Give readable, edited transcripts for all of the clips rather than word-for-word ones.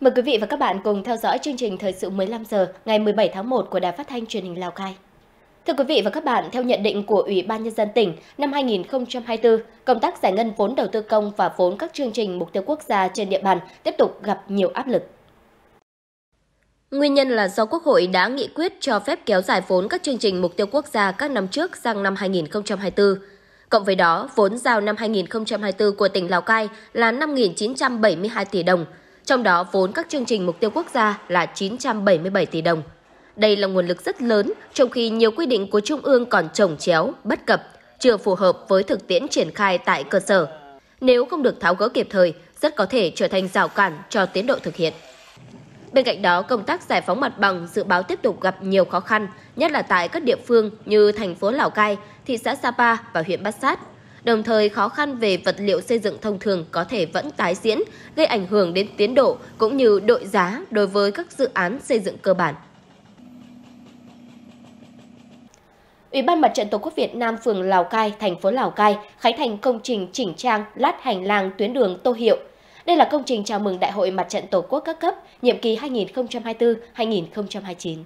Mời quý vị và các bạn cùng theo dõi chương trình Thời sự 15 giờ ngày 17 tháng 1 của Đài Phát thanh Truyền hình Lào Cai. Thưa quý vị và các bạn, theo nhận định của Ủy ban Nhân dân tỉnh, năm 2024, công tác giải ngân vốn đầu tư công và vốn các chương trình mục tiêu quốc gia trên địa bàn tiếp tục gặp nhiều áp lực. Nguyên nhân là do Quốc hội đã nghị quyết cho phép kéo dài vốn các chương trình mục tiêu quốc gia các năm trước sang năm 2024. Cộng với đó, vốn giao năm 2024 của tỉnh Lào Cai là 5.972 tỷ đồng, trong đó vốn các chương trình mục tiêu quốc gia là 977 tỷ đồng. Đây là nguồn lực rất lớn, trong khi nhiều quy định của Trung ương còn chồng chéo, bất cập, chưa phù hợp với thực tiễn triển khai tại cơ sở. Nếu không được tháo gỡ kịp thời, rất có thể trở thành rào cản cho tiến độ thực hiện. Bên cạnh đó, công tác giải phóng mặt bằng dự báo tiếp tục gặp nhiều khó khăn, nhất là tại các địa phương như thành phố Lào Cai, thị xã Sapa và huyện Bát Sát. Đồng thời, khó khăn về vật liệu xây dựng thông thường có thể vẫn tái diễn, gây ảnh hưởng đến tiến độ cũng như đội giá đối với các dự án xây dựng cơ bản. Ủy ban Mặt trận Tổ quốc Việt Nam phường Lào Cai, thành phố Lào Cai khánh thành công trình chỉnh trang lát hành lang tuyến đường Tô Hiệu. Đây là công trình chào mừng Đại hội Mặt trận Tổ quốc các cấp, nhiệm kỳ 2024-2029.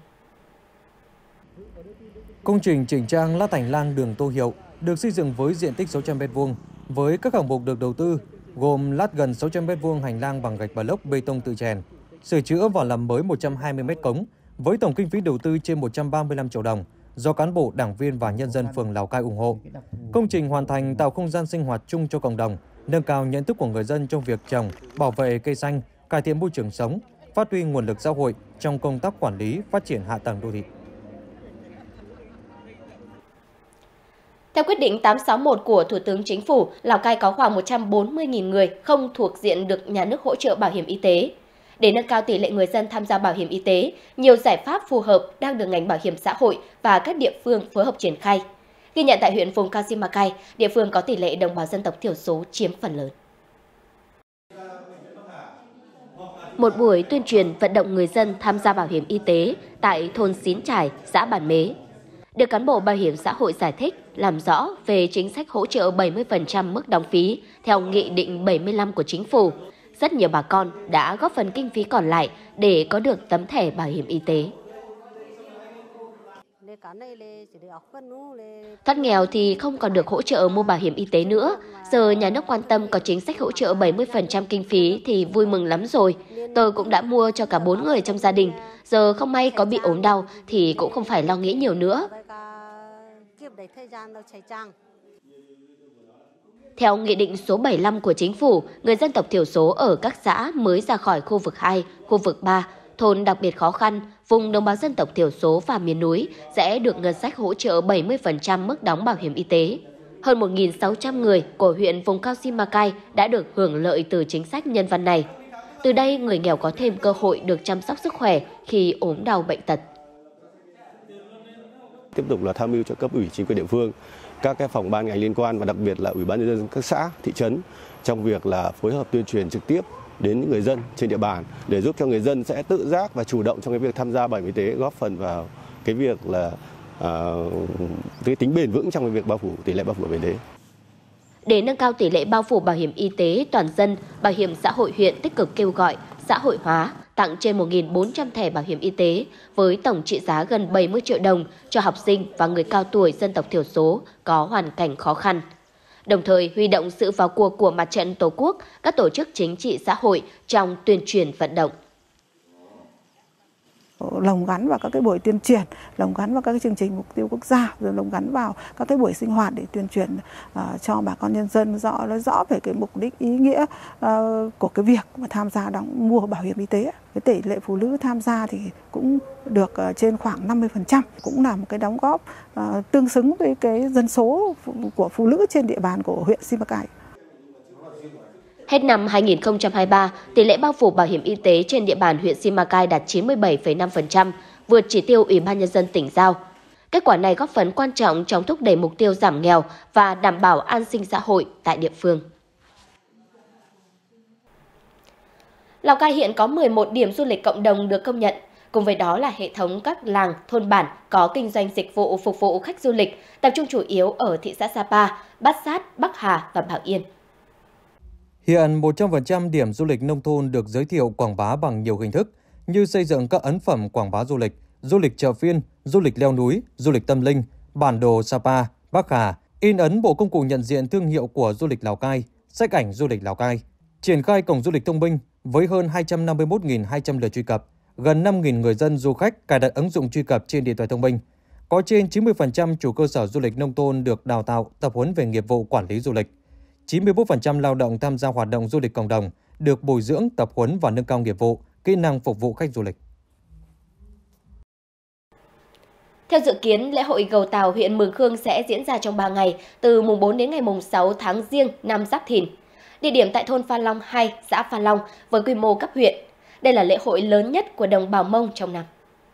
Công trình chỉnh trang lát hành lang đường Tô Hiệu được xây dựng với diện tích 600 m2, với các hạng mục được đầu tư gồm lát gần 600 m2 hành lang bằng gạch block bê tông tự chèn, sửa chữa và làm mới 120 m cống với tổng kinh phí đầu tư trên 135 triệu đồng do cán bộ, đảng viên và nhân dân phường Lào Cai ủng hộ. Công trình hoàn thành tạo không gian sinh hoạt chung cho cộng đồng, nâng cao nhận thức của người dân trong việc trồng, bảo vệ cây xanh, cải thiện môi trường sống, phát huy nguồn lực xã hội trong công tác quản lý, phát triển hạ tầng đô thị. Theo quyết định 861 của Thủ tướng Chính phủ, Lào Cai có khoảng 140.000 người không thuộc diện được nhà nước hỗ trợ bảo hiểm y tế. Để nâng cao tỷ lệ người dân tham gia bảo hiểm y tế, nhiều giải pháp phù hợp đang được ngành bảo hiểm xã hội và các địa phương phối hợp triển khai. Ghi nhận tại huyện vùng cao Simacai, địa phương có tỷ lệ đồng bào dân tộc thiểu số chiếm phần lớn. Một buổi tuyên truyền vận động người dân tham gia bảo hiểm y tế tại thôn Xín Trải, xã Bản Mế, được cán bộ bảo hiểm xã hội giải thích, làm rõ về chính sách hỗ trợ 70% mức đóng phí theo Nghị định 75 của Chính phủ. Rất nhiều bà con đã góp phần kinh phí còn lại để có được tấm thẻ bảo hiểm y tế. Thoát nghèo thì không còn được hỗ trợ mua bảo hiểm y tế nữa. Giờ nhà nước quan tâm có chính sách hỗ trợ 70% kinh phí thì vui mừng lắm rồi. Tôi cũng đã mua cho cả 4 người trong gia đình. Giờ không may có bị ốm đau thì cũng không phải lo nghĩ nhiều nữa. Theo Nghị định số 75 của Chính phủ, người dân tộc thiểu số ở các xã mới ra khỏi khu vực 2, khu vực 3, thôn đặc biệt khó khăn, vùng đồng bào dân tộc thiểu số và miền núi sẽ được ngân sách hỗ trợ 70% mức đóng bảo hiểm y tế. Hơn 1.600 người của huyện vùng cao Simacai đã được hưởng lợi từ chính sách nhân văn này. Từ đây, người nghèo có thêm cơ hội được chăm sóc sức khỏe khi ốm đau bệnh tật. Tiếp tục là tham mưu cho cấp ủy chính quyền địa phương, các cái phòng ban ngành liên quan và đặc biệt là Ủy ban nhân dân các xã, thị trấn trong việc là phối hợp tuyên truyền trực tiếp đến những người dân trên địa bàn để giúp cho người dân sẽ tự giác và chủ động trong cái việc tham gia bảo hiểm y tế, góp phần vào cái việc là cái tính bền vững trong cái việc bao phủ tỷ lệ bao phủ bảo hiểm y tế. Để nâng cao tỷ lệ bao phủ bảo hiểm y tế toàn dân, Bảo hiểm xã hội huyện tích cực kêu gọi xã hội hóa, tặng trên 1.400 thẻ bảo hiểm y tế với tổng trị giá gần 70 triệu đồng cho học sinh và người cao tuổi dân tộc thiểu số có hoàn cảnh khó khăn. Đồng thời huy động sự vào cuộc của Mặt trận Tổ quốc, các tổ chức chính trị xã hội trong tuyên truyền vận động. Lồng gắn vào các cái buổi tuyên truyền, lồng gắn vào các cái chương trình mục tiêu quốc gia, rồi lồng gắn vào các cái buổi sinh hoạt để tuyên truyền cho bà con nhân dân nói rõ về cái mục đích, ý nghĩa của cái việc mà tham gia mua bảo hiểm y tế. Cái tỷ lệ phụ nữ tham gia thì cũng được trên khoảng 50%, cũng là một cái đóng góp tương xứng với cái dân số của phụ nữ trên địa bàn của huyện Simacai. Hết năm 2023, tỷ lệ bao phủ bảo hiểm y tế trên địa bàn huyện Simacai đạt 97,5%, vượt chỉ tiêu Ủy ban Nhân dân tỉnh giao. Kết quả này góp phần quan trọng trong thúc đẩy mục tiêu giảm nghèo và đảm bảo an sinh xã hội tại địa phương. Lào Cai hiện có 11 điểm du lịch cộng đồng được công nhận. Cùng với đó là hệ thống các làng, thôn bản có kinh doanh dịch vụ phục vụ khách du lịch, tập trung chủ yếu ở thị xã Sapa, Bát Sát, Bắc Hà và Bảo Yên. Hiện 100% điểm du lịch nông thôn được giới thiệu quảng bá bằng nhiều hình thức như xây dựng các ấn phẩm quảng bá du lịch chợ phiên, du lịch leo núi, du lịch tâm linh, bản đồ Sapa, Bắc Hà, in ấn bộ công cụ nhận diện thương hiệu của du lịch Lào Cai, sách ảnh du lịch Lào Cai, triển khai cổng du lịch thông minh với hơn 251.200 lượt truy cập, gần 5.000 người dân du khách cài đặt ứng dụng truy cập trên điện thoại thông minh. Có trên 90% chủ cơ sở du lịch nông thôn được đào tạo, tập huấn về nghiệp vụ quản lý du lịch. 91% lao động tham gia hoạt động du lịch cộng đồng được bồi dưỡng, tập huấn và nâng cao nghiệp vụ, kỹ năng phục vụ khách du lịch. Theo dự kiến, lễ hội Gầu Tàu huyện Mường Khương sẽ diễn ra trong 3 ngày, từ mùng 4 đến ngày mùng 6 tháng Giêng năm Giáp Thìn. Địa điểm tại thôn Pha Long 2, xã Pha Long với quy mô cấp huyện. Đây là lễ hội lớn nhất của đồng bào Mông trong năm.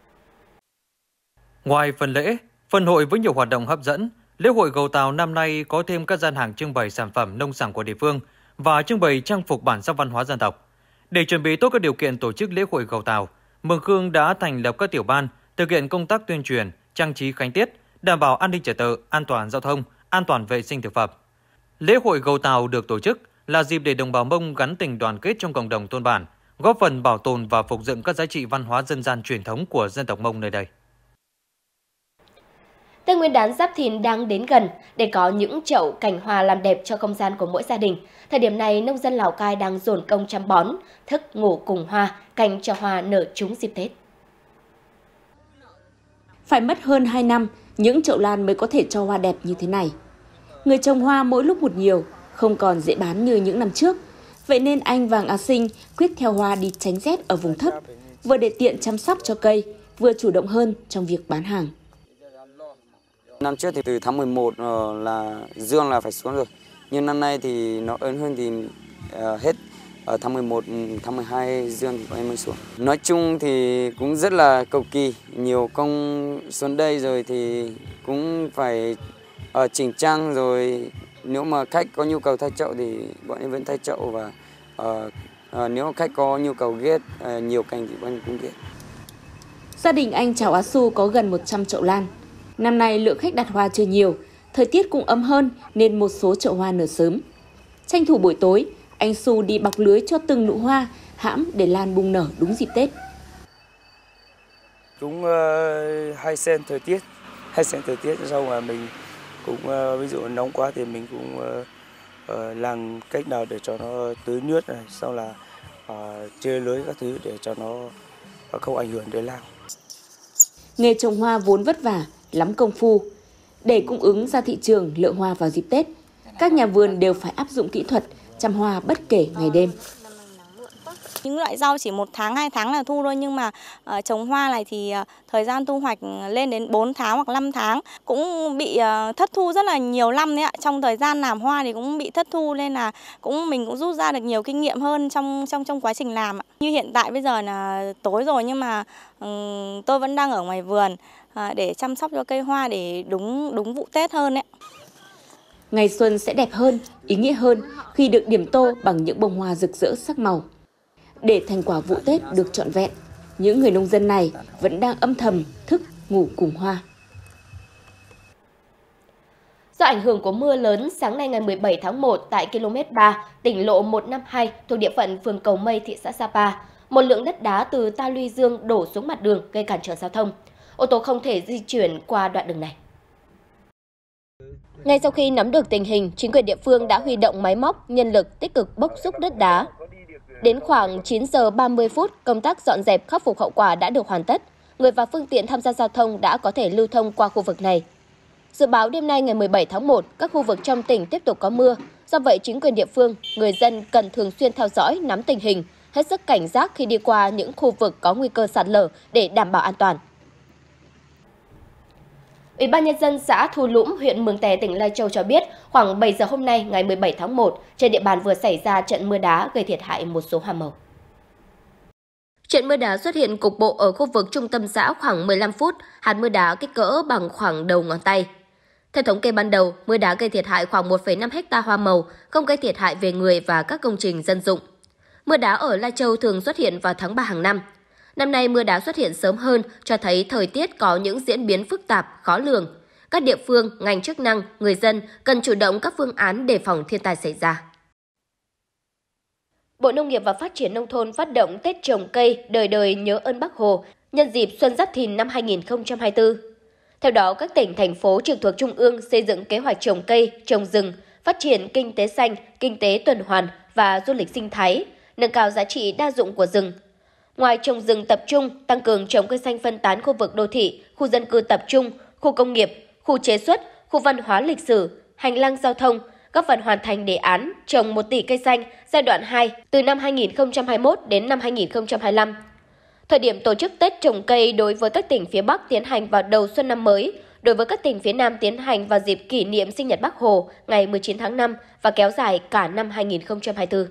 Ngoài phần lễ, phần hội với nhiều hoạt động hấp dẫn, lễ hội Gầu Tàu năm nay có thêm các gian hàng trưng bày sản phẩm nông sản của địa phương và trưng bày trang phục bản sắc văn hóa dân tộc. Để chuẩn bị tốt các điều kiện tổ chức lễ hội Gầu Tàu, Mường Khương đã thành lập các tiểu ban thực hiện công tác tuyên truyền, trang trí khánh tiết, đảm bảo an ninh trật tự, an toàn giao thông, an toàn vệ sinh thực phẩm. Lễ hội Gầu Tàu được tổ chức là dịp để đồng bào Mông gắn tình đoàn kết trong cộng đồng thôn bản, góp phần bảo tồn và phục dựng các giá trị văn hóa dân gian truyền thống của dân tộc Mông nơi đây. Tết Nguyên đán Giáp Thìn đang đến gần, để có những chậu cảnh hoa làm đẹp cho không gian của mỗi gia đình. Thời điểm này, nông dân Lào Cai đang dồn công chăm bón, thức ngủ cùng hoa, canh cho hoa nở trúng dịp Tết. Phải mất hơn 2 năm, những chậu lan mới có thể cho hoa đẹp như thế này. Người trồng hoa mỗi lúc một nhiều, không còn dễ bán như những năm trước. Vậy nên anh Vàng A Sinh quyết theo hoa đi tránh rét ở vùng thấp, vừa để tiện chăm sóc cho cây, vừa chủ động hơn trong việc bán hàng. Năm trước thì từ tháng 11 là dương là phải xuống rồi. Nhưng năm nay thì nó ớn hơn thì hết ở tháng 11, tháng 12 dương thì bọn em mới xuống. Nói chung thì cũng rất là cầu kỳ, nhiều công xuống đây rồi thì cũng phải chỉnh trang rồi. Nếu mà khách có nhu cầu thay chậu thì bọn em vẫn thay chậu, và nếu khách có nhu cầu ghét nhiều cành thì bọn em cũng ghét. Gia đình anh Chào Á Su có gần 100 chậu lan. Năm nay lượng khách đặt hoa chưa nhiều, thời tiết cũng ấm hơn nên một số chậu hoa nở sớm. Tranh thủ buổi tối, anh Su đi bọc lưới cho từng nụ hoa, hãm để lan bung nở đúng dịp Tết. Cũng hay xem thời tiết, xong rồi mình cũng ví dụ nóng quá thì mình cũng làm cách nào để cho nó tưới nước này, sau là chơi lưới các thứ để cho nó không ảnh hưởng đến lan. Nghề trồng hoa vốn vất vả, lắm công phu. Để cung ứng ra thị trường lượng hoa vào dịp Tết, các nhà vườn đều phải áp dụng kỹ thuật chăm hoa bất kể ngày đêm. Những loại rau chỉ 1 tháng, 2 tháng là thu thôi, nhưng mà trồng hoa này thì thời gian thu hoạch lên đến 4 tháng hoặc 5 tháng. Cũng bị thất thu rất là nhiều năm đấy ạ. Trong thời gian làm hoa thì cũng bị thất thu, nên là mình cũng rút ra được nhiều kinh nghiệm hơn trong quá trình làm ạ. Như hiện tại bây giờ là tối rồi, nhưng mà tôi vẫn đang ở ngoài vườn để chăm sóc cho cây hoa để đúng vụ Tết hơn đấy. Ngày xuân sẽ đẹp hơn, ý nghĩa hơn khi được điểm tô bằng những bông hoa rực rỡ sắc màu. Để thành quả vụ Tết được trọn vẹn, những người nông dân này vẫn đang âm thầm thức ngủ cùng hoa. Do ảnh hưởng của mưa lớn, sáng nay ngày 17 tháng 1 tại km 3, tỉnh lộ 152 thuộc địa phận phường Cầu Mây, thị xã Sapa, một lượng đất đá từ ta luy dương đổ xuống mặt đường gây cản trở giao thông. Ô tô không thể di chuyển qua đoạn đường này. Ngay sau khi nắm được tình hình, chính quyền địa phương đã huy động máy móc, nhân lực tích cực bốc xúc đất đá. Đến khoảng 9 giờ 30 phút, công tác dọn dẹp khắc phục hậu quả đã được hoàn tất. Người và phương tiện tham gia giao thông đã có thể lưu thông qua khu vực này. Dự báo đêm nay ngày 17 tháng 1, các khu vực trong tỉnh tiếp tục có mưa. Do vậy, chính quyền địa phương, người dân cần thường xuyên theo dõi, nắm tình hình, hết sức cảnh giác khi đi qua những khu vực có nguy cơ sạt lở để đảm bảo an toàn. Ủy ban Nhân dân xã Thu Lũng, huyện Mường Tè, tỉnh Lai Châu cho biết khoảng 7 giờ hôm nay, ngày 17 tháng 1, trên địa bàn vừa xảy ra trận mưa đá gây thiệt hại một số hoa màu. Trận mưa đá xuất hiện cục bộ ở khu vực trung tâm xã khoảng 15 phút, hạt mưa đá kích cỡ bằng khoảng đầu ngón tay. Theo thống kê ban đầu, mưa đá gây thiệt hại khoảng 1,5 ha hoa màu, không gây thiệt hại về người và các công trình dân dụng. Mưa đá ở Lai Châu thường xuất hiện vào tháng 3 hàng năm. Năm nay mưa đá xuất hiện sớm hơn, cho thấy thời tiết có những diễn biến phức tạp, khó lường. Các địa phương, ngành chức năng, người dân cần chủ động các phương án đề phòng thiên tai xảy ra. Bộ Nông nghiệp và Phát triển Nông thôn phát động Tết trồng cây đời đời nhớ ơn Bác Hồ nhân dịp Xuân Giáp Thìn năm 2024. Theo đó, các tỉnh, thành phố trực thuộc Trung ương xây dựng kế hoạch trồng cây, trồng rừng, phát triển kinh tế xanh, kinh tế tuần hoàn và du lịch sinh thái, nâng cao giá trị đa dụng của rừng. Ngoài trồng rừng tập trung, tăng cường trồng cây xanh phân tán khu vực đô thị, khu dân cư tập trung, khu công nghiệp, khu chế xuất, khu văn hóa lịch sử, hành lang giao thông, góp phần hoàn thành đề án trồng 1 tỷ cây xanh giai đoạn 2 từ năm 2021 đến năm 2025. Thời điểm tổ chức Tết trồng cây đối với các tỉnh phía Bắc tiến hành vào đầu xuân năm mới, đối với các tỉnh phía Nam tiến hành vào dịp kỷ niệm sinh nhật Bác Hồ ngày 19 tháng 5 và kéo dài cả năm 2024.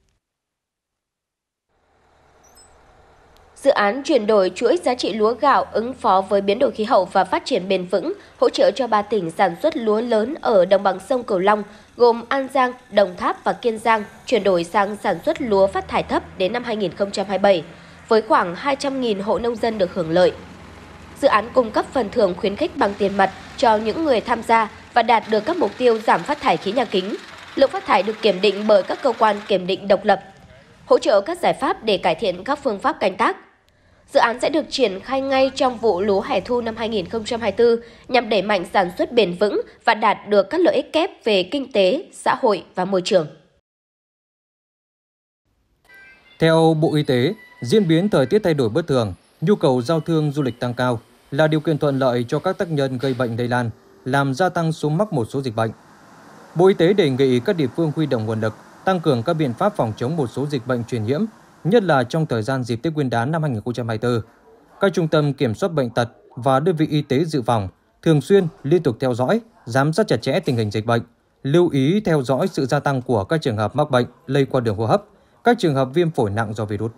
Dự án chuyển đổi chuỗi giá trị lúa gạo ứng phó với biến đổi khí hậu và phát triển bền vững, hỗ trợ cho 3 tỉnh sản xuất lúa lớn ở đồng bằng sông Cửu Long gồm An Giang, Đồng Tháp và Kiên Giang chuyển đổi sang sản xuất lúa phát thải thấp đến năm 2027, với khoảng 200.000 hộ nông dân được hưởng lợi. Dự án cung cấp phần thưởng khuyến khích bằng tiền mặt cho những người tham gia và đạt được các mục tiêu giảm phát thải khí nhà kính. Lượng phát thải được kiểm định bởi các cơ quan kiểm định độc lập, hỗ trợ các giải pháp để cải thiện các phương pháp canh tác. Dự án sẽ được triển khai ngay trong vụ lúa hè thu năm 2024 nhằm đẩy mạnh sản xuất bền vững và đạt được các lợi ích kép về kinh tế, xã hội và môi trường. Theo Bộ Y tế, diễn biến thời tiết thay đổi bất thường, nhu cầu giao thương du lịch tăng cao là điều kiện thuận lợi cho các tác nhân gây bệnh lây lan, làm gia tăng số mắc một số dịch bệnh. Bộ Y tế đề nghị các địa phương huy động nguồn lực, tăng cường các biện pháp phòng chống một số dịch bệnh truyền nhiễm, nhất là trong thời gian dịp Tết Nguyên đán năm 2024. Các trung tâm kiểm soát bệnh tật và đơn vị y tế dự phòng thường xuyên liên tục theo dõi, giám sát chặt chẽ tình hình dịch bệnh, lưu ý theo dõi sự gia tăng của các trường hợp mắc bệnh lây qua đường hô hấp, các trường hợp viêm phổi nặng do virus.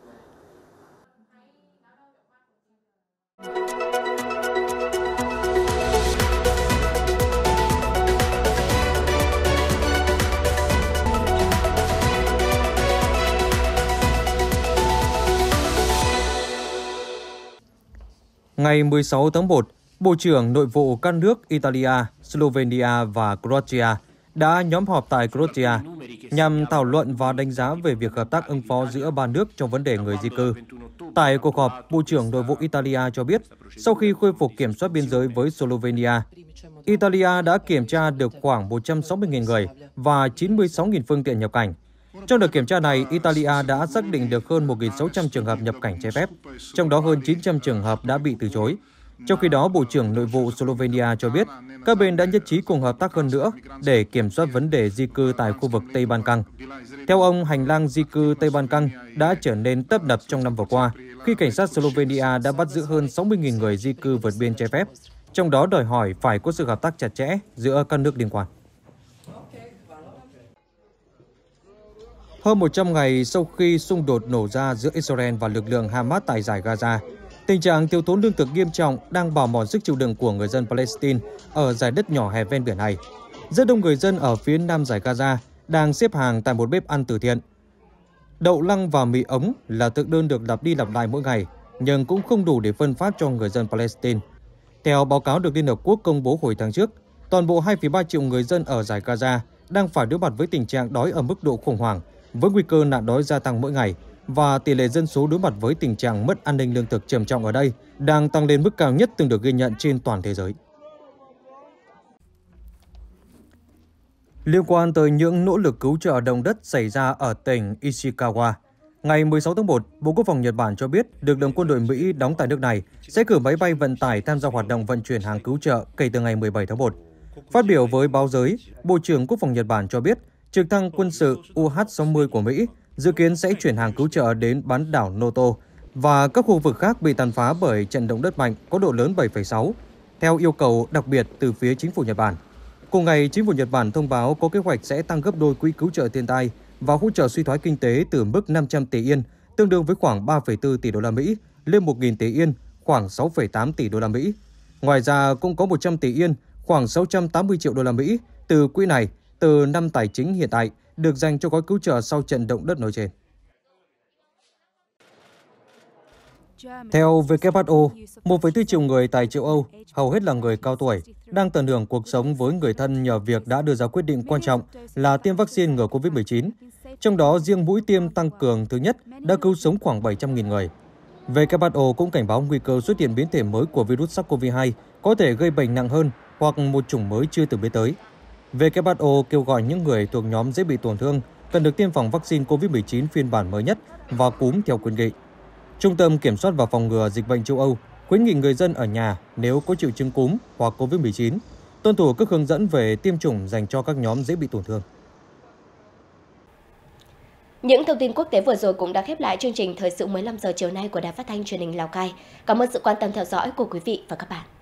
Ngày 16 tháng 1, Bộ trưởng Nội vụ các nước Italia, Slovenia và Croatia đã nhóm họp tại Croatia nhằm thảo luận và đánh giá về việc hợp tác ứng phó giữa ba nước trong vấn đề người di cư. Tại cuộc họp, Bộ trưởng Nội vụ Italia cho biết, sau khi khôi phục kiểm soát biên giới với Slovenia, Italia đã kiểm tra được khoảng 160.000 người và 96.000 phương tiện nhập cảnh. Trong đợt kiểm tra này, Italia đã xác định được hơn 1.600 trường hợp nhập cảnh trái phép, trong đó hơn 900 trường hợp đã bị từ chối. Trong khi đó, Bộ trưởng Nội vụ Slovenia cho biết, các bên đã nhất trí cùng hợp tác hơn nữa để kiểm soát vấn đề di cư tại khu vực Tây Ban Căng. Theo ông, hành lang di cư Tây Ban Căng đã trở nên tấp nập trong năm vừa qua, khi cảnh sát Slovenia đã bắt giữ hơn 60.000 người di cư vượt biên trái phép, trong đó đòi hỏi phải có sự hợp tác chặt chẽ giữa các nước liên quan. Hơn 100 ngày sau khi xung đột nổ ra giữa Israel và lực lượng Hamas tại dải Gaza, tình trạng thiếu thốn lương thực nghiêm trọng đang bào mòn sức chịu đựng của người dân Palestine ở dải đất nhỏ hẹp ven biển này. Rất đông người dân ở phía nam dải Gaza đang xếp hàng tại một bếp ăn từ thiện. Đậu lăng và mì ống là thực đơn được lặp đi lặp lại mỗi ngày, nhưng cũng không đủ để phân phát cho người dân Palestine. Theo báo cáo được Liên Hợp Quốc công bố hồi tháng trước, toàn bộ 2,3 triệu người dân ở dải Gaza đang phải đối mặt với tình trạng đói ở mức độ khủng hoảng, với nguy cơ nạn đói gia tăng mỗi ngày, và tỷ lệ dân số đối mặt với tình trạng mất an ninh lương thực trầm trọng ở đây đang tăng lên mức cao nhất từng được ghi nhận trên toàn thế giới. Liên quan tới những nỗ lực cứu trợ động đất xảy ra ở tỉnh Ishikawa, ngày 16 tháng 1, Bộ Quốc phòng Nhật Bản cho biết lực lượng quân đội Mỹ đóng tại nước này sẽ cử máy bay vận tải tham gia hoạt động vận chuyển hàng cứu trợ kể từ ngày 17 tháng 1. Phát biểu với báo giới, Bộ trưởng Quốc phòng Nhật Bản cho biết trực thăng quân sự UH-60 của Mỹ dự kiến sẽ chuyển hàng cứu trợ đến bán đảo Noto và các khu vực khác bị tàn phá bởi trận động đất mạnh có độ lớn 7,6, theo yêu cầu đặc biệt từ phía chính phủ Nhật Bản. Cùng ngày, chính phủ Nhật Bản thông báo có kế hoạch sẽ tăng gấp đôi quỹ cứu trợ thiên tai và hỗ trợ suy thoái kinh tế từ mức 500 tỷ yên, tương đương với khoảng 3,4 tỷ đô la Mỹ, lên 1.000 tỷ yên, khoảng 6,8 tỷ đô la Mỹ. Ngoài ra, cũng có 100 tỷ yên, khoảng 680 triệu đô la Mỹ từ quỹ này từ năm tài chính hiện tại được dành cho gói cứu trợ sau trận động đất nói trên. Theo WHO, 1,4 triệu người tại châu Âu, hầu hết là người cao tuổi, đang tận hưởng cuộc sống với người thân nhờ việc đã đưa ra quyết định quan trọng là tiêm vaccine ngừa COVID-19. trong đó riêng mũi tiêm tăng cường thứ nhất đã cứu sống khoảng 700.000 người. WHO cũng cảnh báo nguy cơ xuất hiện biến thể mới của virus SARS-CoV-2 có thể gây bệnh nặng hơn hoặc một chủng mới chưa từng biết tới. WHO kêu gọi những người thuộc nhóm dễ bị tổn thương cần được tiêm phòng vaccine COVID-19 phiên bản mới nhất và cúm theo khuyến nghị. Trung tâm Kiểm soát và Phòng ngừa Dịch bệnh châu Âu khuyến nghị người dân ở nhà nếu có triệu chứng cúm hoặc COVID-19, tuân thủ các hướng dẫn về tiêm chủng dành cho các nhóm dễ bị tổn thương. Những thông tin quốc tế vừa rồi cũng đã khép lại chương trình Thời sự 15 giờ chiều nay của Đài Phát thanh Truyền hình Lào Cai. Cảm ơn sự quan tâm theo dõi của quý vị và các bạn.